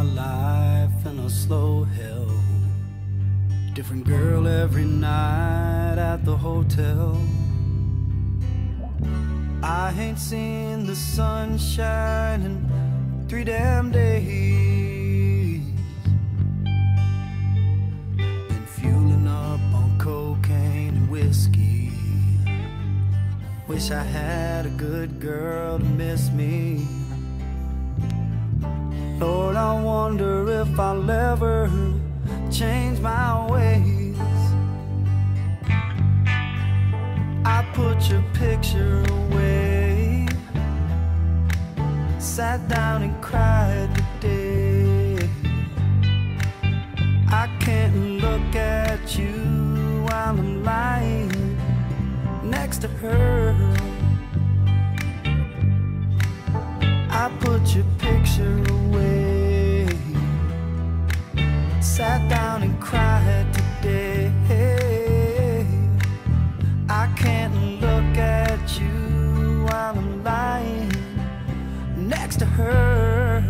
my life in a slow hell. Different girl every night at the hotel. I ain't seen the sunshine in 3 damn days. Been fueling up on cocaine and whiskey. Wish I had a good girl to miss me. Lord, I wonder if I'll ever change my ways. I put your picture away, sat down and cried today. I can't look at you while I'm lying next to her. I put your picture away, sat down and cried today. I can't look at you while I'm lying next to her.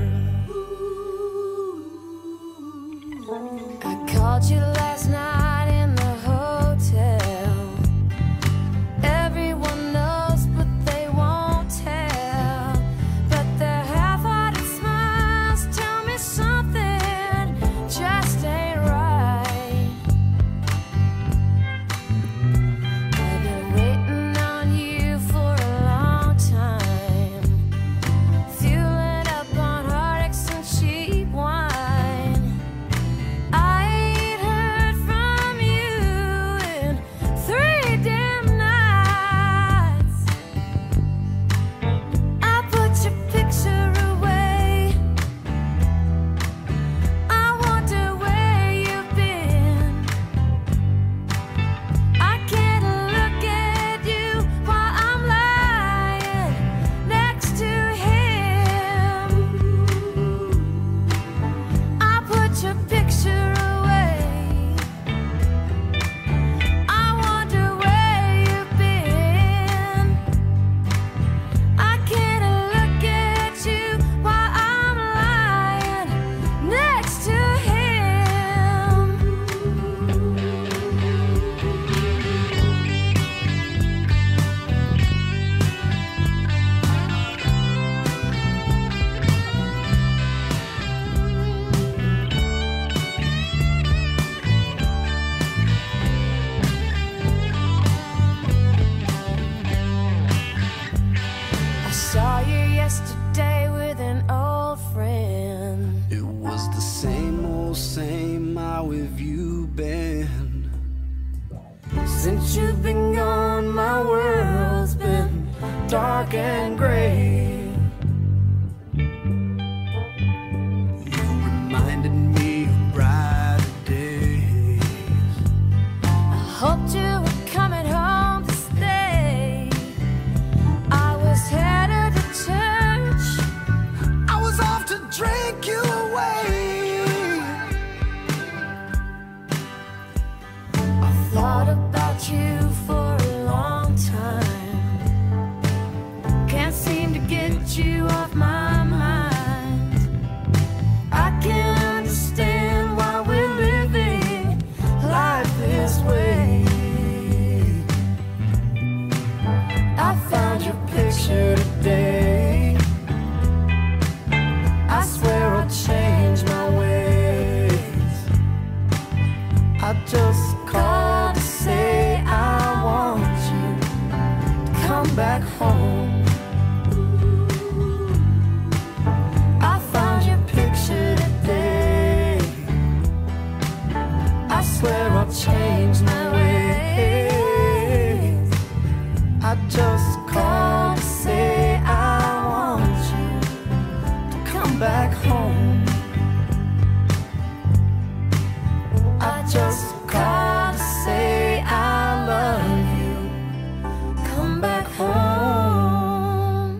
I called you last night in the hotel. Everyone knows but they won't tell. But their half-hearted smiles tell me something just ain't right. I've been waiting on you for a long time, fueling up on heartaches and cheap wine. I ain't heard from you in 3 damn nights. I put your picture away. I wonder where you've been. I can't look at you while I'm lying next to him. I put your picture away. I wonder where you've been. I can't look at you while I'm lying next to him. I saw you yesterday with an old friend. It was the same old same. How have you been? Since you've been gone, my world's been dark and gray. You reminded me of brighter days. I hoped you were coming home to stay. I was headed to church. I was off to drink you away. I thought about you for a long time. Can't seem to get you off my mind. I can't understand why we're living life this way. I found your picture today. I swear I'll change my ways. I just called to say I want you to come back home. I found your picture today. I swear I'll change my ways. I just called to say I want you to come back home. I just called to say I love you. Come back home.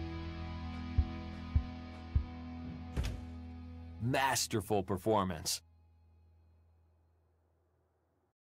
Masterful performance.